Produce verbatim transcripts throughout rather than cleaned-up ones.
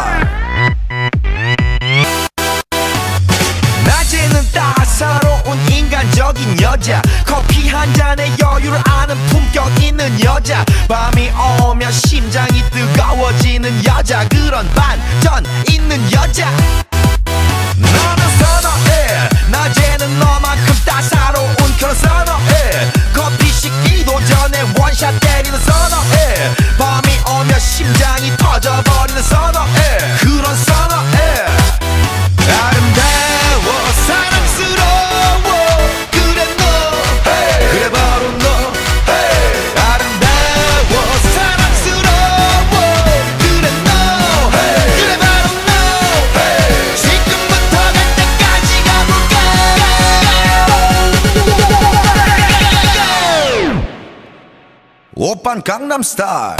스타일. 낮에는 따사로운 인간적인 여자, 커피 한 잔에 여유를 아는 품격 있는 여자, 밤이 오면 심장이 뜨거워지는 여자, 그런 반전 있는 여자 너는 선호해. 낮에는 너만큼 따사로운 그런 선호해. 커피 식기도 전에 원샷 때리는 선호해. 밤이 오면 심장이 터져버리는 선호해. 그런 선호해. 아름다워 사랑스러워 그래 너 hey. 그래 바로 너 hey. 아름다워 사랑스러워 그래 너 hey. 그래 바로 너 hey. 지금부터 갈 때까지 가볼까. 오빤 강남스타일.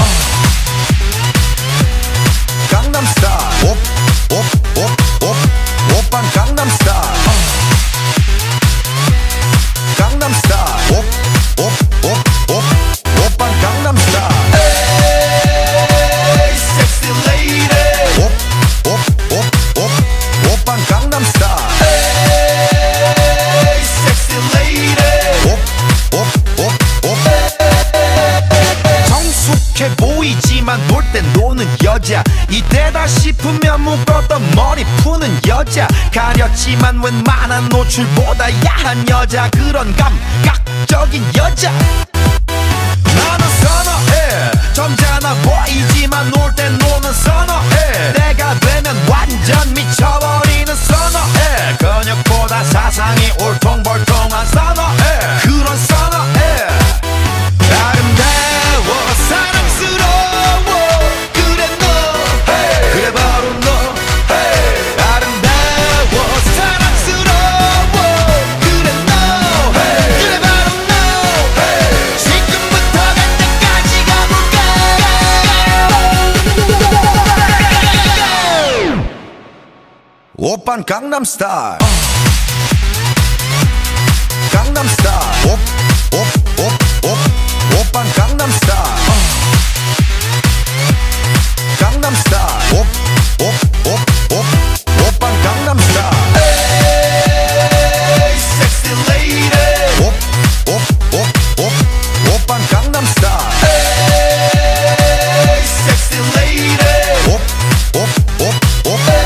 강남스타일. 오, 오, 오, 오. 오빤 강남스타일. 강남스타일. 오, 오, 오, 오. 오빤 강남스타일. 에이 섹시 레이디. 오, 오, 오, 오. 오빤 강남스타일. 에이 섹시 레이디. 오, 오, 오, 오. 성숙해 보이지만 놀 땐 노는 여자, 이때다 싶으면 묶었던 머리 푸는 여자, 가렸지만 웬만한 노출보다 야한 여자, 그런 감각적인 여자 나는 선호해. 점잖아 보이지만 놀 땐 노는 선호해. 내가 되면 완전 미쳐버리는 선호해. 근육보다 사상이 울퉁불퉁한 선호해. 그런 선호해. 아름다워 사랑스러워 그래 너 hey. 그래 바로 너 hey. 아름다워 사랑스러워 그래 너 hey. 그래 바로 너 hey. 지금부터 갈 때까지 가볼까. 오빤 강남스타일. 강남스타일. 오, 오, 오, 오. 오빤 강남스타일. 강남스타일. 오, 오, 오, 오. 오빤 강남스타일. 에이 섹시 레이디. 오, 오, 오, 오. 오빤 강남스타일. 에이 섹시 레이디. 오, 오, 오, 오.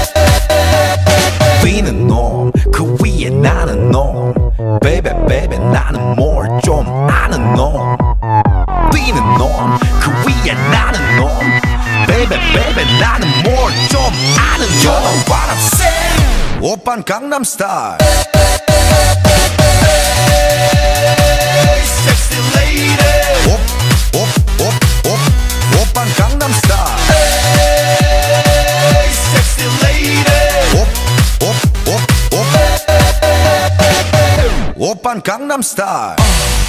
B는 놈, 그 위에 나는 놈. Baby, baby, 나는 뭘 좀 아는 놈. B는 놈, 그 위에 나는 놈. Baby, baby, 나는 뭘 좀 아는 놈. You know what I'm saying? 오빤 강남스타일. Sexy lady. 오, 오, 오, 오. 오빤 강남스타일. Sexy lady. 오, 오, 오, 오. 오빤 강남스타일.